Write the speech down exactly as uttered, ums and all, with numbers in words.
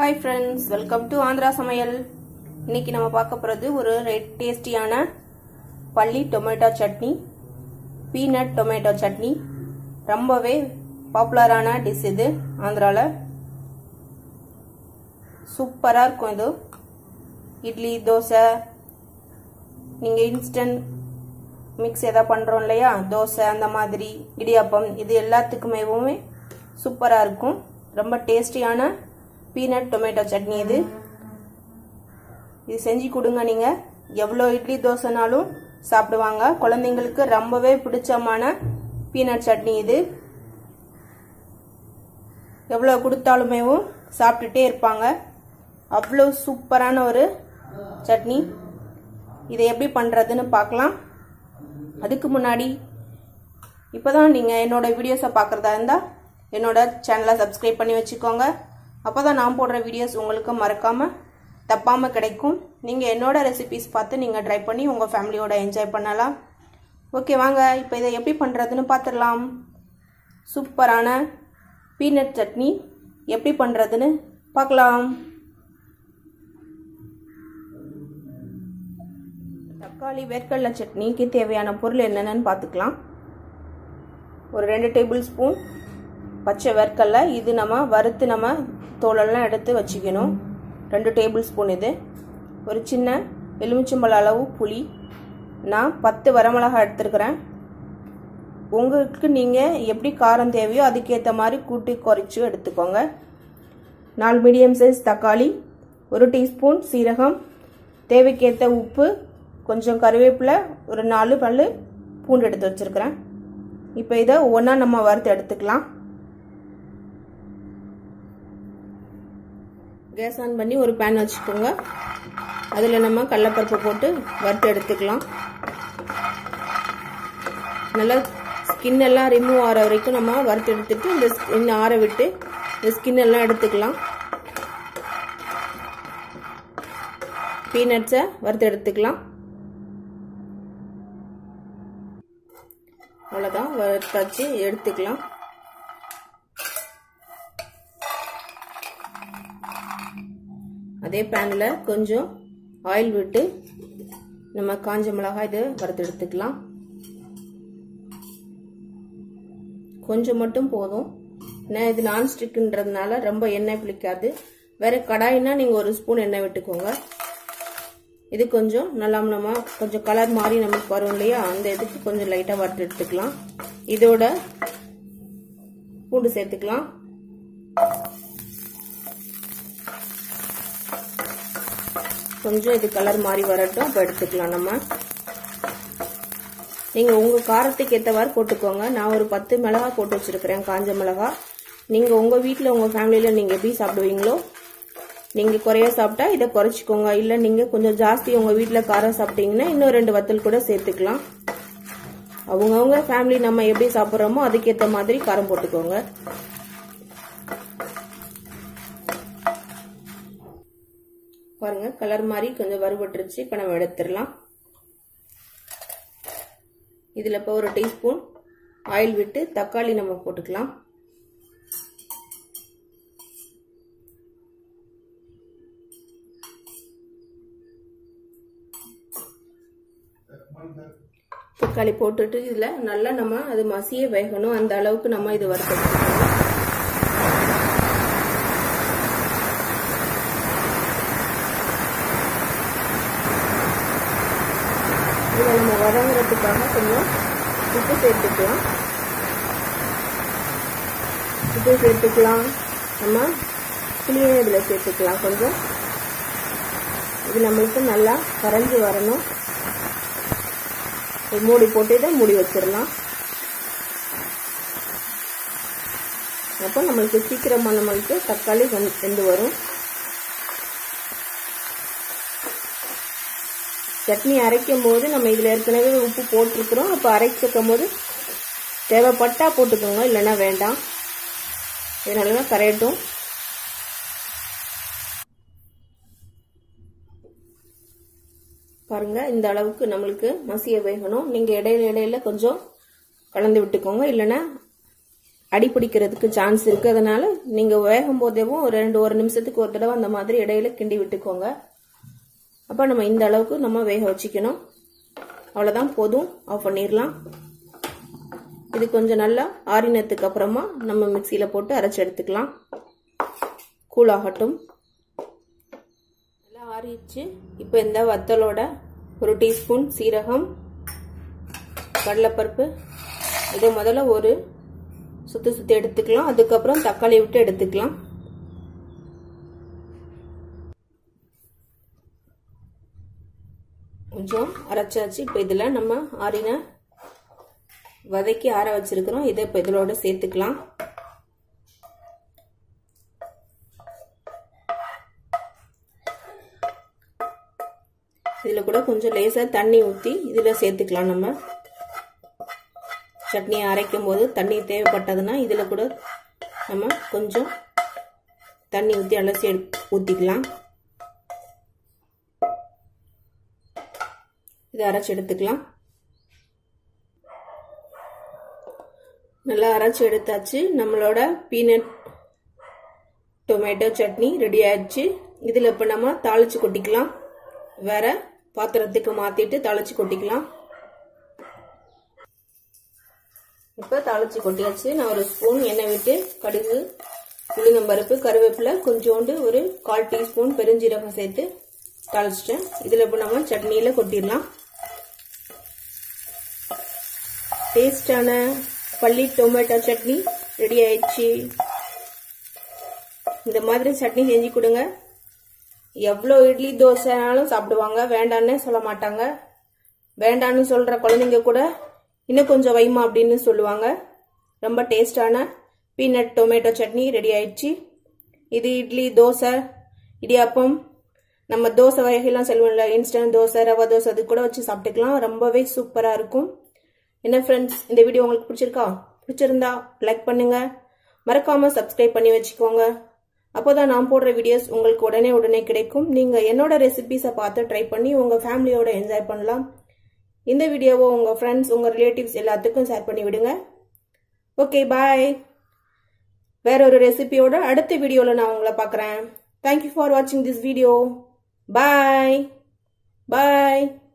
Hi friends, welcome to Andhra सமையல்। இன்னைக்கு நம்ம பார்க்க போறது ஒரு டேஸ்டியான பள்ளி tomato chutney, peanut tomato chutney. ரொம்பவே பாப்புலரான டிஷ் இது ஆந்திரால। சூப்பரா இருக்கும் இது। இட்லி, தோசை, நீங்க இன்ஸ்டன்ட் மிக்ஸ் ஏதா பண்றோம் இல்லையா, தோசை அந்த மாதிரி, இடியாப்பம், இது எல்லாத்துக்குமேவுமே சூப்பரா இருக்கும்। ரொம்ப டேஸ்டியான பீனட் டொமேட்டோ சட்னி இது। இது செஞ்சு கொடுங்க, நீங்க எவ்வளவு இட்லி தோசைனாலும் சாப்பிடுவாங்க। குழந்தைங்களுக்கு ரொம்பவே பிடிச்சமான பீனட் சட்னி இது। எவ்வளவு கொடுத்தாலுமே சாப்பிட்டுட்டே இருப்பாங்க, அவ்வளவு சூப்பரான ஒரு சட்னி। இதை எப்படி பண்றதுன்னு பார்க்கலாம்। அதுக்கு முன்னாடி இப்பதான் நீங்க என்னோட வீடியோஸை பார்க்கறதா இருந்தா என்னோட சேனலை சப்ஸ்கிரைப் பண்ணி வச்சுக்கோங்க। அப்பதான் நான் போடுற வீடியோஸ் உங்களுக்கு மறக்காம தப்பாம கிடைக்கும்। நீங்க என்னோட ரெசிபிஸ் பார்த்து நீங்க ட்ரை பண்ணி உங்க ஃபேமிலியோட என்ஜாய் பண்ணலாம்। ஓகே, வாங்க இப்போ இதை எப்படி பண்றதுன்னு பார்த்துடலாம்। சூப்பரான பீனட் சட்னி எப்படி பண்றதுன்னு பார்க்கலாம்। தக்காளி வேர்க்கடலை சட்னிக்கு தேவையான பொருள் என்னென்னு பார்த்துக்கலாம்। ஒரு ரெண்டு டேபிள் ஸ்பூன் பச்சை வேர்க்கடலை, இது நம்ம வறுத்து நம்ம தோலெல்லாம் எடுத்து வச்சுக்கணும்। ரெண்டு டேபிள் ஸ்பூன் இது। ஒரு சின்ன எலுமிச்சம்பழ அளவு புளி, நான் பத்து வரமிளகாய் எடுத்துருக்கிறேன்। உங்களுக்கு நீங்கள் எப்படி காரம் தேவையோ அதுக்கேற்ற மாதிரி கூட்டி குறைச்சி எடுத்துக்கோங்க। நாலு மீடியம் சைஸ் தக்காளி, ஒரு டீஸ்பூன் சீரகம், தேவைக்கேற்ற உப்பு, கொஞ்சம் கருவேப்பிலை, ஒரு நாலு பல்லு பூண்டு எடுத்து வச்சுருக்கிறேன்। இப்போ இதை ஒவ்வொன்றா நம்ம வறுத்து எடுத்துக்கலாம்। கேஸ் ஆன் பண்ணி ஒரு பேன் வச்சுக்கோங்க, அதில் நம்ம கடலைப்பருப்பு போட்டு வறுத்து எடுத்துக்கலாம்। நல்லா ஸ்கின் எல்லாம் ரிமூவ் ஆகிற வரைக்கும் நம்ம வறுத்து எடுத்துட்டு இந்த ஸ்கின் ஆற விட்டு இந்த ஸ்கின் எல்லாம் எடுத்துக்கலாம்। பீனட்ஸை வறுத்து எடுத்துக்கலாம்। அவ்வளோதான், வறுத்தாச்சு, எடுத்துக்கலாம்। அதே பேனில் கொஞ்சம் ஆயில் விட்டு நம்ம காஞ்ச மிளகாய் இது வறுத்து எடுத்துக்கலாம்। கொஞ்சம் மட்டும் போதும், ஏன்னா இது நான்ஸ்டிக்ன்றதுனால ரொம்ப எண்ணெய் பிடிக்காது। வேற கடாயினா நீங்கள் ஒரு ஸ்பூன் எண்ணெய் விட்டுக்கோங்க। இது கொஞ்சம் நல்லா நம்ம கொஞ்சம் கலர் மாறி நமக்கு வரும் இல்லையா, அந்த இதுக்கு கொஞ்சம் லைட்டாக வறுத்து எடுத்துக்கலாம்। இதோட பூண்டு சேர்த்துக்கலாம்। கொஞ்சம் இது கலர் மாறி வரட்டும், அப்போ எடுத்துக்கலாம் நம்ம। நீங்கள் உங்கள் காரத்துக்கு ஏற்றவாறு போட்டுக்கோங்க। நான் ஒரு பத்து மிளகாய் போட்டு வச்சுருக்கிறேன், காஞ்ச மிளகாய்। நீங்கள் உங்கள் வீட்டில் உங்கள் ஃபேமிலியில் நீங்கள் எப்படி சாப்பிடுவீங்களோ, நீங்கள் குறைய சாப்பிட்டா இதை குறைச்சிக்கோங்க। இல்லை நீங்கள் கொஞ்சம் ஜாஸ்தி உங்கள் வீட்டில் காரம் சாப்பிட்டீங்கன்னா இன்னும் ரெண்டு வத்தல் கூட சேர்த்துக்கலாம்। அவங்கவுங்க ஃபேமிலி நம்ம எப்படி சாப்பிட்றோமோ அதுக்கேற்ற மாதிரி காரம் போட்டுக்கோங்க। பாருங்க, கலர் மாதிரி கொஞ்சம் வறுபட்டுருச்சு, இப்போ நம்ம எடுத்துடலாம்। இதில் இப்போ ஒரு டீஸ்பூன் ஆயில் விட்டு தக்காளி நம்ம போட்டுக்கலாம்। தக்காளி போட்டுட்டு இதில் நல்லா நம்ம அது மசிய வேகணும், அந்த அளவுக்கு நம்ம இது வறுத்துக்கலாம்। இதை நம்ம வதங்குறதுக்காக கொஞ்சம் உப்பு சேர்த்துக்கலாம்। உப்பு சேர்த்துக்கலாம், நம்ம புளியை இதில் சேர்த்துக்கலாம் கொஞ்சம்। இது நம்மளுக்கு நல்லா கரைஞ்சி வரணும்। மூடி போட்டு இதை மூடி வச்சிடலாம்। அப்போ நம்மளுக்கு சீக்கிரமாக நம்மளுக்கு தக்காளி வெந்து வரும்। சட்னி அரைக்கும் போது நம்ம இதில் ஏற்கனவே உப்பு போட்டிருக்கிறோம், அப்போ அரைச்சிக்கும் போது தேவைப்பட்டா போட்டுக்கோங்க, இல்லைன்னா வேண்டாம்। இதனால தான் கரையட்டும்। பாருங்க, இந்த அளவுக்கு நம்மளுக்கு மசிய வேகணும்। நீங்கள் இடையில இடையில கொஞ்சம் கலந்து விட்டுக்கோங்க, இல்லைன்னா அடி பிடிக்கிறதுக்கு சான்ஸ் இருக்கு, அதனால நீங்க வேகும் போதேவும் ரெண்டு ஒரு நிமிஷத்துக்கு ஒரு தடவை அந்த மாதிரி இடையில கிண்டி விட்டுக்கோங்க. அப்ப நம்ம இந்த அளவுக்கு நம்ம வேக வச்சுக்கணும். அவ்வளவுதான், போதும். ஆஃப் பண்ணிடலாம். இது கொஞ்சம் நல்லா ஆறினத்துக்கு அப்புறமா நம்ம மிக்சியில போட்டு அரைச்சு எடுத்துக்கலாம். கூல் ஆகட்டும். நல்லா ஆறிச்சு. இப்போ இந்த வத்தலோட ஒரு டீஸ்பூன் சீரகம், கடலைப்பருப்பு இதை முதல்ல ஒரு சுத்தி சுத்தி எடுத்துக்கலாம். அதுக்கப்புறம் தக்காளி விட்டு எடுத்துக்கலாம். கொஞ்சம் அரைச்சாச்சு. இப்போ இதுல நம்ம ஆறின வதக்கி ஆற வச்சிருக்கிறோம். இதை இப்போ இதோட சேர்த்துக்கலாம். இதுல கூட கொஞ்சம் லேசா தண்ணி ஊற்றி இதுல சேர்த்துக்கலாம். நம்ம சட்னி அரைக்கும் போது தண்ணி தேவைப்பட்டதுன்னா இதுல கூட நம்ம கொஞ்சம் தண்ணி ஊற்றி அலசி ஊற்றிக்கலாம். இதை அரைச்சி எடுத்துக்கலாம். நல்லா அரைச்சி எடுத்தாச்சு. நம்மளோட பீனட் டொமேட்டோ சட்னி ரெடி ஆயிடுச்சு. இதுல இப்ப நம்ம தாளிச்சு கொட்டிக்கலாம். வேற பாத்திரத்துக்கு மாத்திட்டு தாளிச்சு கொட்டிக்கலாம். இப்ப தாளிச்சு கொட்டியாச்சு. நான் ஒரு ஸ்பூன் எண்ணெய் விட்டு கடுகு, உளுந்தம்பருப்பு, கருவேப்பிலை, கொஞ்சோண்டு ஒரு கால் டீஸ்பூன் பெருஞ்சீரகம் சேர்த்து தாளிச்சிட்டேன். இதுல இப்ப நம்ம சட்னியில கொட்டிடலாம். டேஸ்டான பள்ளி டொமேட்டோ சட்னி ரெடி ஆயிடுச்சு. இந்த மாதிரி சட்னி செஞ்சு கொடுங்க. எவ்வளோ இட்லி தோசைனாலும் சாப்பிடுவாங்க. வேண்டான்னு சொல்ல மாட்டாங்க. வேண்டான்னு சொல்ற குழந்தைங்க கூட இன்னும் கொஞ்சம் வைமா அப்படின்னு சொல்லுவாங்க. ரொம்ப டேஸ்டான பீனட் டொமேட்டோ சட்னி ரெடி ஆயிடுச்சு. இது இட்லி, தோசை, இடியாப்பம், நம்ம தோசை வகைகள்லாம் சொல்லுவோம்ல, இன்ஸ்டன்ட் தோசை, ரவா தோசை, அது கூட வச்சு சாப்பிட்டுக்கலாம். ரொம்பவே சூப்பரா இருக்கும். என்ன ஃப்ரெண்ட்ஸ், இந்த வீடியோ உங்களுக்கு பிடிச்சிருக்கா? பிடிச்சிருந்தா லைக் பண்ணுங்க. மறக்காம சப்ஸ்கிரைப் பண்ணி வச்சுக்கோங்க. அப்போதான் நான் போடுற வீடியோஸ் உங்களுக்கு உடனே உடனே கிடைக்கும். நீங்க என்னோட ரெசிபிஸை பார்த்து ட்ரை பண்ணி உங்க ஃபேமிலியோட என்ஜாய் பண்ணலாம். இந்த வீடியோவை உங்க ஃப்ரெண்ட்ஸ், உங்க ரிலேட்டிவ்ஸ் எல்லாத்துக்கும் ஷேர் பண்ணி விடுங்க. Okay, bye. வேற ஒரு ரெசிபியோட அடுத்த வீடியோல நான் உங்களை பார்க்குறேன். தேங்க்யூ ஃபார் வாட்சிங் திஸ் வீடியோ. Bye bye.